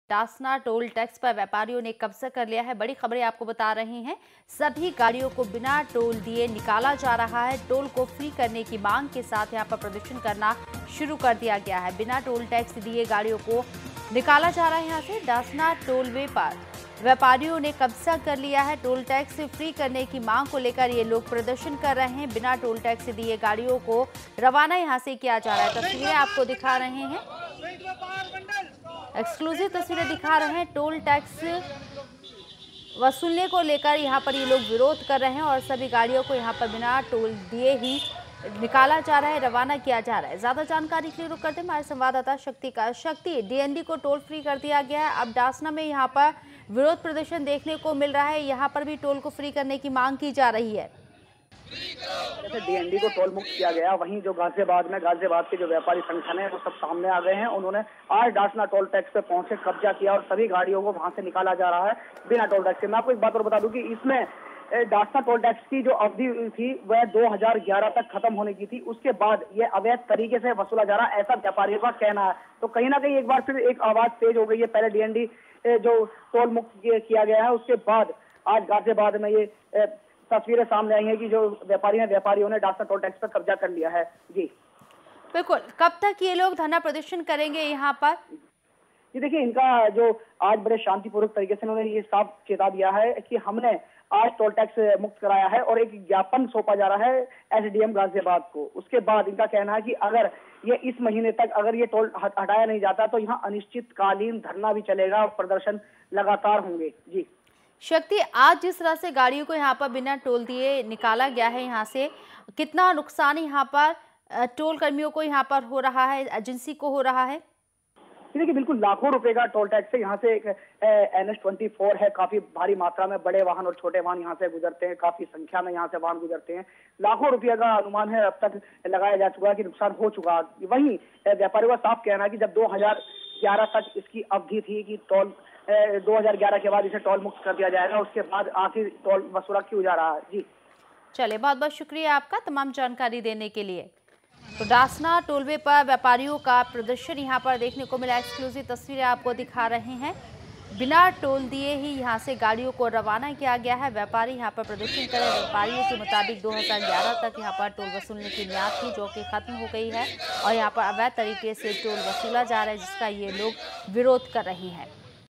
Dasna toll tax पर व्यापारियों ने कब्जा कर लिया है। बड़ी खबरें आपको बता रहे हैं। सभी गाड़ियों को बिना टोल दिए निकाला जा रहा है। टोल को फ्री करने की मांग के साथ यहां पर प्रदर्शन करना शुरू कर दिया गया है। बिना टोल टैक्स दिए गाड़ियों को निकाला जा रहा है। यहाँ से डासना टोलवे पर व्यापारियों ने कब्जा कर लिया है। टोल टैक्स फ्री करने की मांग को लेकर ये लोग प्रदर्शन कर रहे हैं। बिना टोल टैक्स दिए गाड़ियों को रवाना यहां से किया जा रहा है। तस्वीरें आपको दिखा रहे हैं, एक्सक्लूसिव तस्वीरें दिखा रहे हैं। टोल टैक्स वसूलने को लेकर यहाँ पर ये लोग विरोध कर रहे हैं और सभी गाड़ियों को यहाँ पर बिना टोल दिए ही निकाला जा रहा है, रवाना किया जा रहा है। ज्यादा जानकारी के लिए रुक करते हैं हमारे संवाददाता शक्ति। डीएनडी को टोल फ्री कर दिया गया है। अब डासना में यहाँ पर विरोध प्रदर्शन देखने को मिल रहा है। यहाँ पर भी टोल को फ्री करने की मांग की जा रही है। जैसे डीएनडी को टोल मुक्त किया गया, वहीं जो गाजियाबाद के जो व्यापारी संगठन है वो सब सामने आ गए हैं। उन्होंने आज डासना टोल टैक्स पे पहुंचे कब्जा किया और सभी गाड़ियों को वहां से निकाला जा रहा है बिना टोल टैक्स के। मैं आपको एक बात और बता दूं कि इसमें डासना टोल टैक्स की जो अवधि थी वह 2011 तक खत्म होने की थी। उसके बाद यह अवैध तरीके से वसूला जा रहा है, ऐसा व्यापारियों का कहना है। तो कहीं ना कहीं एक बार फिर एक आवाज तेज हो गई है। पहले डीएनडी जो टोल मुक्त किया गया है, उसके बाद आज गाजियाबाद में ये तस्वीरें सामने आई हैं कि जो व्यापारियों ने डासना टोल टैक्स पर कब्जा कर लिया है। जी बिल्कुल, कब तक ये लोग धरना प्रदर्शन करेंगे यहाँ पर? जी देखिए, इनका जो आज बड़े शांतिपूर्वक तरीके से उन्होंने ये साफ चेता दिया है कि हमने आज टोल टैक्स मुक्त कराया है और एक ज्ञापन सौंपा जा रहा है एसडीएम गाजियाबाद को। उसके बाद इनका कहना है कि अगर ये इस महीने तक अगर ये टोल हटाया नहीं जाता तो यहाँ अनिश्चितकालीन धरना भी चलेगा और प्रदर्शन लगातार होंगे। जी शक्ति, आज जिस तरह से गाड़ियों को यहाँ पर बिना टोल दिए निकाला गया है, यहाँ से कितना नुकसान यहाँ पर टोल कर्मियों को यहाँ पर हो रहा है, एजेंसी को हो रहा है? देखिए, बिल्कुल लाखों रुपए का टोल टैक्स है। यहाँ से एक NH-24 है, काफी भारी मात्रा में बड़े वाहन और छोटे वाहन यहाँ से गुजरते हैं, काफी संख्या में यहाँ से वाहन गुजरते हैं। लाखों रुपया का अनुमान है अब तक लगाया जा चुका है कि नुकसान हो चुका। वहीं व्यापारियों का साफ कहना है कि जब 2011 तक इसकी अवधि थी कि टोल 2011 के बाद इसे टोल मुक्त कर दिया जाएगा, उसके बाद आखिर टोल वसूला क्यों जा रहा है। जी चलिए, बहुत बहुत शुक्रिया आपका तमाम जानकारी देने के लिए। तो डासना टोलवे पर व्यापारियों का प्रदर्शन यहाँ पर देखने को मिला। एक्सक्लूसिव तस्वीरें आपको दिखा रहे हैं। बिना टोल दिए ही यहाँ से गाड़ियों को रवाना किया गया है। व्यापारी यहाँ पर प्रदर्शन कर रहे हैं। व्यापारियों के मुताबिक 2011 तक यहाँ पर टोल वसूलने की मियाद थी, जो कि खत्म हो गई है और यहाँ पर अवैध तरीके से टोल वसूला जा रहा है, जिसका ये लोग विरोध कर रहे हैं।